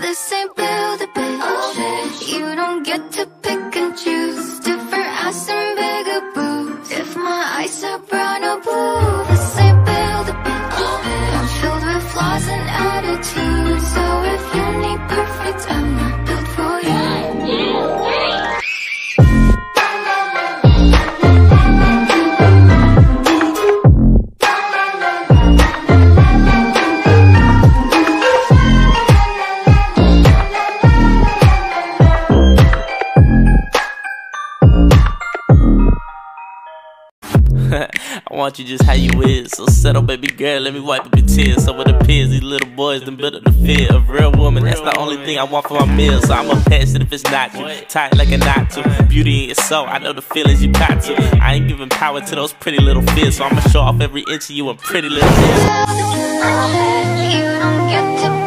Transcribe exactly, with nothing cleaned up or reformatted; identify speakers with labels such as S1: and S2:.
S1: this ain't build a bitch. You don't get to pick and choose. Different ass and bigger boobs. If my eyes are brown or blue, this ain't build a bitch. I'm filled with flaws and attitudes. So if you need perfect, I'm not built for you.
S2: I want you just how you is. So settle, baby girl, let me wipe up your tears. So it appears these little boys done built up the fear of real woman. That's the only thing I want for my meal. So I'ma pass it if it's not you. Tight like a knot to. Beauty in your soul, I know the feelings you got to. I ain't giving power to those pretty little fears. So I'ma show off every inch of you in pretty little bits.
S1: You don't get to